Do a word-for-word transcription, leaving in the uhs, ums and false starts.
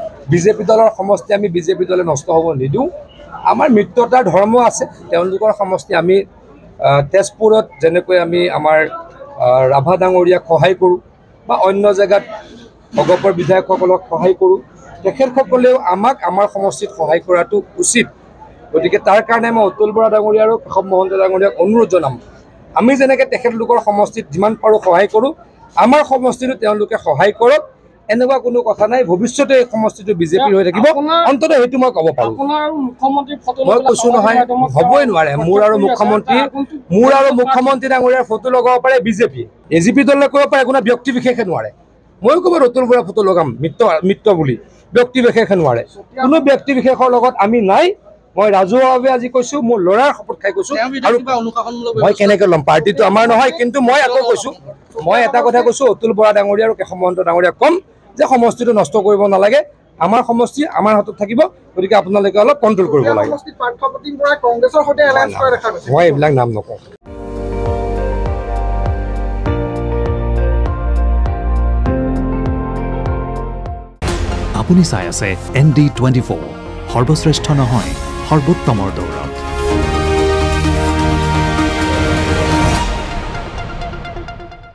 BJP দলৰ সমষ্টি আমি বিজেপি দলে নষ্ট হ'ব নিদিওঁ আমাৰ মিত্ৰতাৰ ধৰ্ম আছে তেওঁলোকৰ সমষ্টি আমি তেজপুৰত যেনেকৈ আমি আমাৰ ৰাভা ডাঙৰীয়াক সহায় কৰোঁ বা অন্য জেগাত অগপৰ বিধায়কসকলক সহায় কৰোঁ তেখেতসকলেও আমাক আমাৰ সমষ্টিত সহায় কৰাটো উচিত গতিকে তাৰ কাৰণে মই অতুল বৰা ডাঙৰীয়া আৰু কেশৱ মহন্ত ডাঙৰীয়াক অনুৰোধ জনাম আমি যেনেকৈ তেখেতলোকৰ সমষ্টিত যিমান পাৰোঁ সহায় কৰোঁ আমাৰ সমষ্টিটো তেওঁলোকে সহায় কৰক এনেকুৱা কোনো কথা নাই ভৱিষ্যতে এই সমষ্টিটো বিজেপিৰ হৈ থাকিব অন্ততঃ সেইটো মই ক'ব পাৰোঁ মই কৈছোঁ নহয় হ'বই নোৱাৰে মোৰ আৰু মুখ্যমন্ত্ৰী মোৰ আৰু মুখ্যমন্ত্ৰী ডাঙৰীয়াৰ ফটো লগাব পাৰে বিজেপি এ জি পি দলে কৰিব পাৰে কোনো ব্যক্তি বিশেষে নোৱাৰে ময়ো ক'ব অতুল বৰা ফটো লগাম মিত্ৰ মিত্ৰ বুলি ব্যক্তি বিশেষে নোৱাৰে কোনো ব্যক্তি বিশেষৰ লগত আমি নাই মই ৰাজহুৱাভাৱে আজি কৈছোঁ মোৰ ল'ৰাৰ শপত খাই কৈছোঁ আৰু মই কেনেকৈ ল'ম পাৰ্টিটো আমাৰ নহয় কিন্তু মই আকৌ কৈছোঁ মই এটা কথা কৈছোঁ অতুল বৰা ডাঙৰীয়া আৰু কেশৱ মহন্ত ডাঙৰীয়াক ক'ম যে সমষ্টিটো নষ্ট কৰিব নালাগে আমাৰ সমষ্টি আমাৰ হাতত থাকিব গতিকে আপোনালোকে অলপ কণ্ট্ৰল কৰিব লাগে মই এইবিলাক নাম নকওঁ আপুনি চাই আছে এন ডি টুৱেণ্টি ফ'ৰ সৰ্বশ্ৰেষ্ঠ নহয় সৰ্বোত্তমৰ দৌৰ